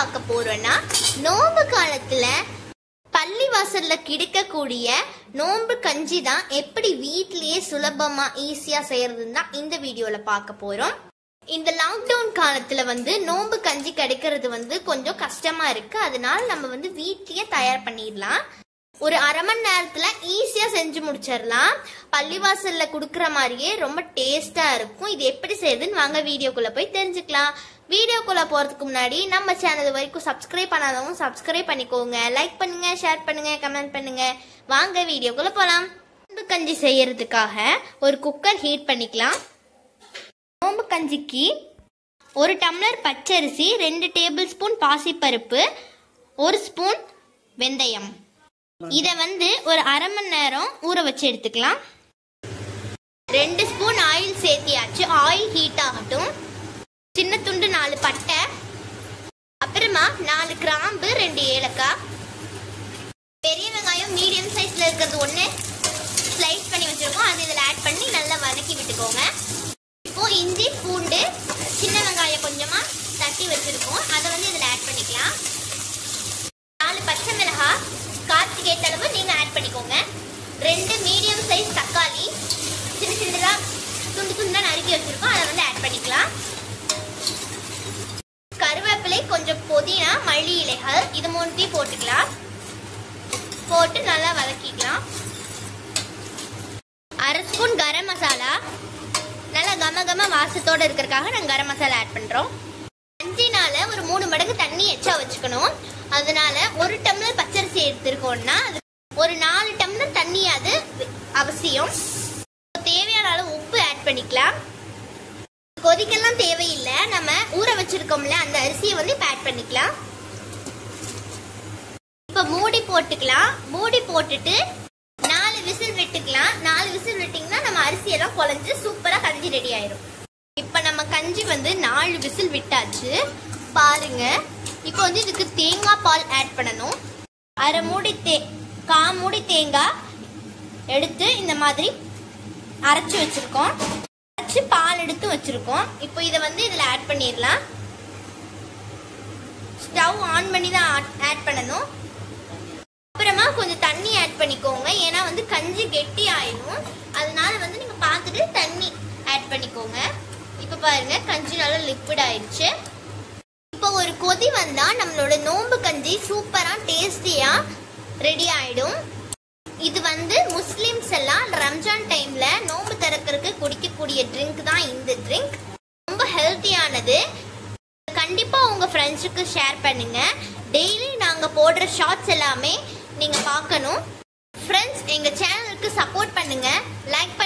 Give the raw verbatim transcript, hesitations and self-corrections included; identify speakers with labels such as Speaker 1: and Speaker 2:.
Speaker 1: பார்க்க போறோம்னா நோன்பு காலத்துல பள்ளி வாசல்ல கிடைக்கக்கூடிய நோன்பு கஞ்சி தான் எப்படி வீட்லயே சுலபமா ஈஸியா செய்யறதுன்னு தான் இந்த வீடியோல பார்க்க போறோம். இந்த லாக்டவுன் காலத்துல வந்து நோன்பு கஞ்சி கிடைக்கிறது வந்து கொஞ்சம் கஷ்டமா இருக்கு. அதனால நம்ம வந்து வீட்லயே தயார் பண்ணிடலாம். ஒரு அரை மணி நேரத்துல ஈஸியா செஞ்சு முடிச்சிடலாம். பள்ளிவாசல்ல குடுக்கற மாதிரியே ரொம்ப டேஸ்டா இருக்கும். இது எப்படி செய்யுதுன்னு வாங்க வீடியோக்குள்ள போய் தெரிஞ்சுக்கலாம். வீடியோக்குள்ள போறதுக்கு முன்னாடி நம்ம சேனல் வரைக்கும் சப்ஸ்கிரைப் பண்ணாதவங்க சப்ஸ்கிரைப் பண்ணிக்கோங்க. லைக் பண்ணுங்க, ஷேர் பண்ணுங்க, கமெண்ட் பண்ணுங்க. வாங்க வீடியோக்குள்ள போலாம். நோம்பு கஞ்சி செய்யறதுக்காக ஒரு குக்கர் ஹீட் பண்ணிக்கலாம். நோம்பு கஞ்சிக்கு ஒரு டம்ளர் பச்சரிசி, ரெண்டு டேபிள் ஸ்பூன் பாசிப்பருப்பு, ஒரு ஸ்பூன் வெந்தயம். இத வந்து ஒரு அரை மணி நேரம் ஊற வச்சு எடுத்துக்கலாம். ரெண்டு ஸ்பூன் ஆயில் சேர்த்தியாச்சு. ஆயில் ஹீட் ஆகட்டும். சின்ன துண்டு நாலு பட்டை, அப்புறமா நாலு கிராம்பு, ரெண்டு ஏலக்காய், பெரிய வெங்காயம் மீடியம் சைஸ்ல இருக்கிறது ஒண்ணு ஸ்லைஸ் பண்ணி வச்சிருக்கோம். அது இதில் ஆட் பண்ணி நல்லா வதக்கி விட்டுக்கோங்க. இப்போ இஞ்சி பூண்டு சின்ன வெங்காயம் கொஞ்சமா தட்டி வச்சிருக்கோம். அதை வந்து இதில் ஆட் பண்ணிக்கலாம். நாலு பச்சை மிளகாய் காரத்துக்கு ஏற்ற அளவு நீங்க ஆட் பண்ணிக்கோங்க. ரெண்டு மீடியம் சைஸ் தக்காளி சின்ன சின்னதா துண்டு துண்டா நறுக்கி வச்சிருக்கோம். அதை வந்து ஆட் பண்ணிக்கலாம். கருவேப்பிலை, கொஞ்சம் புதினா, மல்லி இலைகள், இது மூணுத்தையும் போட்டுக்கலாம். போட்டு நல்லா வதக்கிக்கலாம். அரை ஸ்பூன் கரம் மசாலா, நல்லா கம கம வாசத்தோட இருக்கிறதுக்காக நாங்கள் கரம் மசாலா ஆட் பண்றோம். கஞ்சினால ஒரு மூணு மடங்கு தண்ணி எச்சா வச்சுக்கணும். அதனால ஒரு டம்ளர் பச்சரிசி எடுத்திருக்கோம்னா ஒரு நாலு டம்ளர் தண்ணியாவது அவசியம். தேவையான அளவு உப்பு ஆட் பண்ணிக்கலாம். கொதிக்கெல்லாம் தேவையில்லை. நம்ம ஊற வச்சிருக்கோம்ல அந்த அரிசியை வந்து இப்ப ஆட் பண்ணிக்கலாம். இப்ப மூடி போட்டுக்கலாம். மூடி போட்டுட்டு நாலு விசில் விட்டுக்கலாம். நாலு விசில் விட்டீங்கன்னா நம்ம அரிசியெல்லாம் குழஞ்சு சூப்பரா கஞ்சி ரெடி ஆயிரும். இப்ப நம்ம கஞ்சி வந்து நாலு விசில் விட்டாச்சு. பாருங்க. இப்போ வந்து இதுக்கு தேங்காய் பால் ஆட் பண்ணணும். அரை மூடி தே கா மூடி தேங்காய் எடுத்து இந்த மாதிரி அரைச்சு வச்சிருக்கோம். அரைச்சு பால் எடுத்து வச்சிருக்கோம். இப்போ இதை வந்து இதுல ஆட் பண்ணிடலாம். ஸ்டவ் ஆன் பண்ணி தான் ஆட் பண்ணணும். அப்புறமா கொஞ்சம் தண்ணி ஆட் பண்ணிக்கோங்க. ஏன்னா வந்து கஞ்சி கெட்டி ஆயிடும். அதனால வந்து நீங்க பார்த்துட்டு தண்ணி ஆட் பண்ணிக்கோங்க. இப்ப பாருங்க கஞ்சி நல்லா லிக்விட் ஆயிடுச்சு. இப்போ ஒரு கொதி வந்தா நம்மளோட நோம்பு கஞ்சி சூப்பரா டேஸ்டியா ரெடி ஆயிடும். இது வந்து முஸ்லிம்ஸ் எல்லாம் ரம்ஜான் டைம்ல நோம்பு திறக்கிறதுக்கு குடிக்கக்கூடிய ட்ரிங்க் தான் இந்த ட்ரிங்க். ரொம்ப ஹெல்த்தியானது. கண்டிப்பா உங்க ஃப்ரெண்ட்ஸுக்கு ஷேர் பண்ணுங்க. டெய்லி நாங்க போடுற ஷார்ட்ஸ் எல்லாமே நீங்க பார்க்கணும். ஃப்ரெண்ட்ஸ், எங்க சேனலுக்கு சப்போர்ட் பண்ணுங்க, லைக்